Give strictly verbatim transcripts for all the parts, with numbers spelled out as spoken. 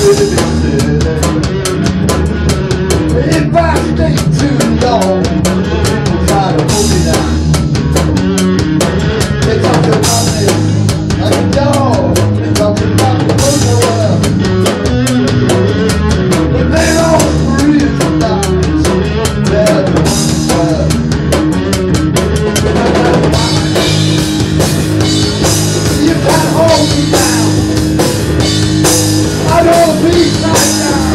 If I stay too long, we'll try to hold me down. They talk about me like a dog. They talk about the whole world. But they don't realize they're the ones who serve. You can't hold me down. I don't beat right now.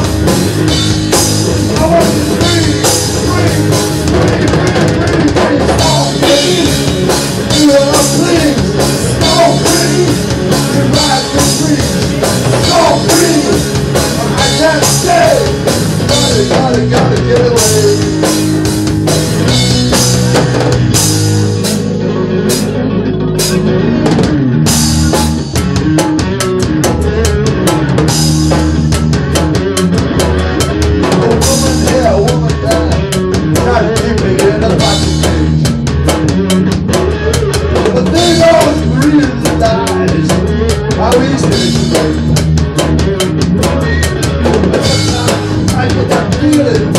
I want to scream, scream, scream, scream, scream, so please, you are please, so please, you ride the streets, so please, I can't stay, gotta, gotta, gotta get away. How easy it is to make. I get that feeling